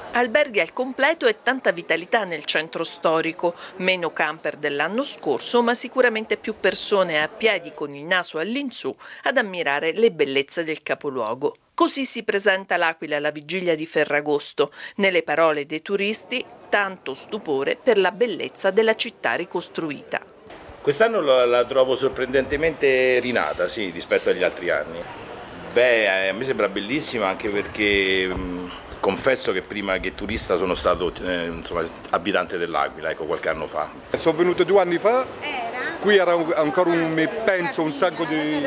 Alberghi al completo e tanta vitalità nel centro storico, meno camper dell'anno scorso, ma sicuramente più persone a piedi con il naso all'insù ad ammirare le bellezze del capoluogo. Così si presenta l'Aquila alla vigilia di Ferragosto. Nelle parole dei turisti, tanto stupore per la bellezza della città ricostruita. Quest'anno la trovo sorprendentemente rinata, sì, rispetto agli altri anni. Beh, a me sembra bellissima anche perché confesso che prima che turista sono stato abitante dell'Aquila, ecco, qualche anno fa. Sono venuto 2 anni fa, qui era ancora penso un sacco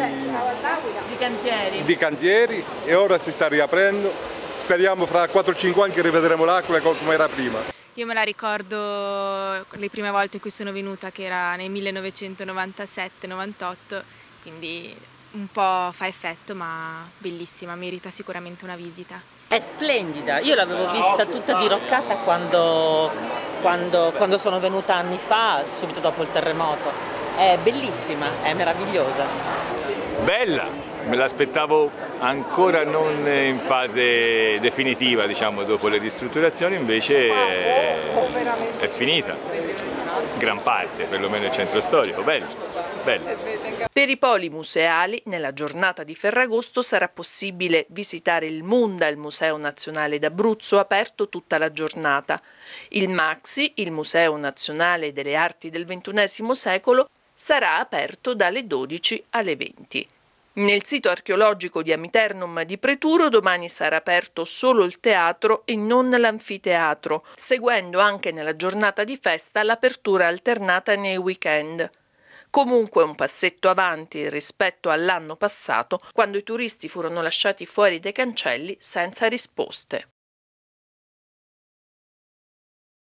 di cantieri e ora si sta riaprendo. Speriamo fra 4-5 anni che rivedremo l'Aquila come era prima. Io me la ricordo le prime volte in cui sono venuta, che era nel 1997-98, quindi un po' fa effetto, ma bellissima, merita sicuramente una visita. È splendida, io l'avevo vista tutta diroccata quando sono venuta anni fa, subito dopo il terremoto. È bellissima, è meravigliosa. Bella, me l'aspettavo ancora non in fase definitiva, diciamo, dopo le ristrutturazioni, invece è finita, gran parte, perlomeno il centro storico, bello, bello. Per i poli museali, nella giornata di Ferragosto sarà possibile visitare il Munda, il Museo Nazionale d'Abruzzo, aperto tutta la giornata. Il MAXXI, il Museo Nazionale delle Arti del XXI secolo, sarà aperto dalle 12 alle 20. Nel sito archeologico di Amiternum di Preturo domani sarà aperto solo il teatro e non l'anfiteatro, seguendo anche nella giornata di festa l'apertura alternata nei weekend. Comunque un passetto avanti rispetto all'anno passato, quando i turisti furono lasciati fuori dai cancelli senza risposte.